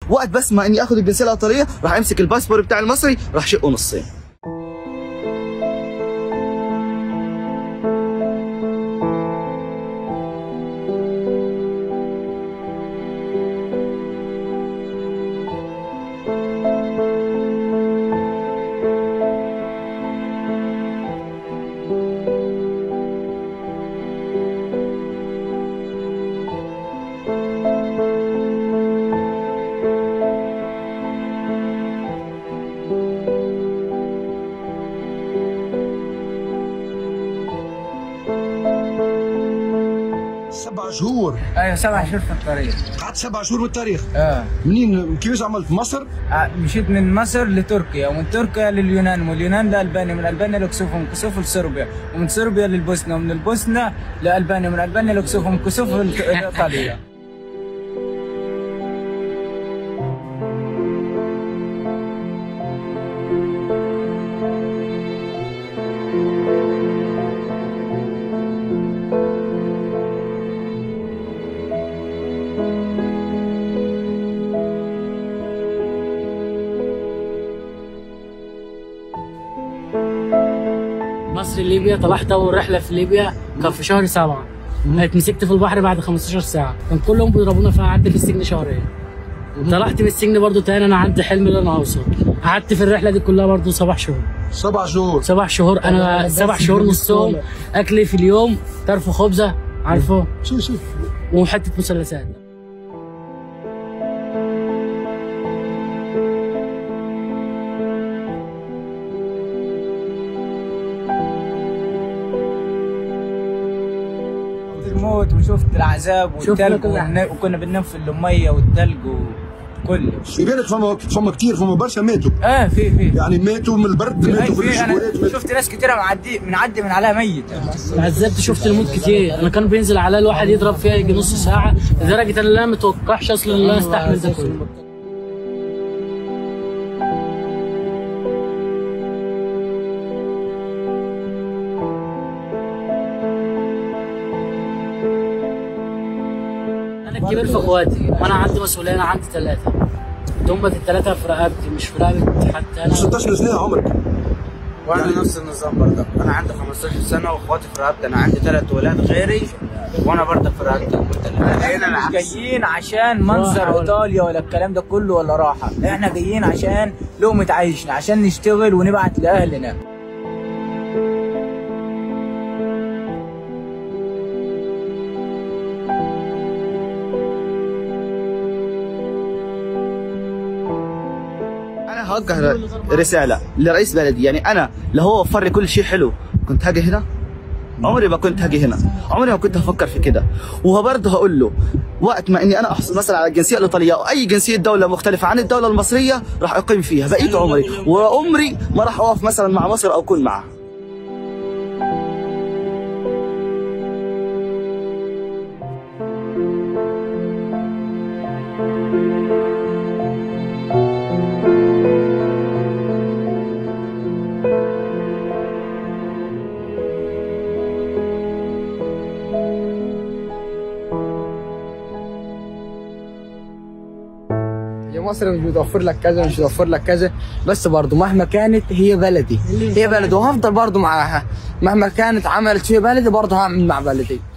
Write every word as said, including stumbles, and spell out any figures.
وقت بس ما اني اخذ الجنسيه الايطاليه راح امسك الباسبور بتاع المصري راح شقه نصين. سبع شهور. ايوه سبع شهور في الطريق. قعدت سبع شهور بالطريق. اه منين كيفاش عملت؟ مصر؟ آه مشيت من مصر لتركيا ومن تركيا لليونان ومن اليونان لالبانيا ومن البانيا لكسوف ومن كسوف لصربيا ومن صربيا للبوسنه ومن البوسنه لالبانيا ومن البانيا لكسوف ومن كسوف لايطاليا. مصر ليبيا طلعت اول رحله في ليبيا كان في شهر سبعة. اتمسكت في البحر بعد خمستاشر ساعه، كان كلهم بيضربونا فقعدت في السجن شهرين. طلعت من السجن برضه تاني، انا عندي حلم ان انا اوصل. قعدت في الرحله دي كلها برضه سبع شهور. سبع شهور سبع شهور انا سبع شهور نصهم اكلي في اليوم طرف خبزه عارفه؟ شوف شوف وحته مثلثات. الموت وشفت العذاب والثلج وكنا بننام في الميه والثلج وكله. يبان لك فما فما كثير فما برشا ماتوا. اه في في يعني ماتوا من البرد، ماتوا في الشبورات. شفت ناس كثيره معدي بنعدي من عليها ميت. عذبت شفت الموت كتير، انا كان بينزل عليا الواحد يضرب فيها يجي نص ساعه لدرجه ان انا ما متوقعش اصلا ان انا استحمل ده كله. انا الكبير في اخواتي وانا عندي مسؤوليه، انا عندي ثلاثه. هم الثلاثه في رقبتي مش في رقبه حتى انا. ستاشر سنه عمرك. وانا يعني نفس النظام برضه، انا عندي خمستاشر سنه واخواتي في رقبتي، انا عندي ثلاث ولاد غيري وانا برضه في رقبتي. احنا مش جايين عشان منظر ايطاليا ولا الكلام ده كله ولا راحه، احنا جايين عشان لقمه عيشنا، عشان نشتغل ونبعت لاهلنا. هوجه رساله لرئيس بلدي، يعني انا لو هو وفر لي كل شيء حلو كنت هاجي هنا؟ عمري ما كنت هاجي هنا، عمري ما كنت هفكر في كده. وبرضه هقول له وقت ما اني انا احصل مثلا على الجنسيه الايطاليه او اي جنسيه دوله مختلفه عن الدوله المصريه راح اقيم فيها بقيت عمري، وعمري ما راح اقف مثلا مع مصر او اكون معها. مصر مش بتوفر لك كذا مش بتوفر لك كذا، بس برضه مهما كانت هي بلدي، هي بلدي وهفضل برضه معاها. مهما كانت عملت في بلدي برضه هعمل مع بلدي.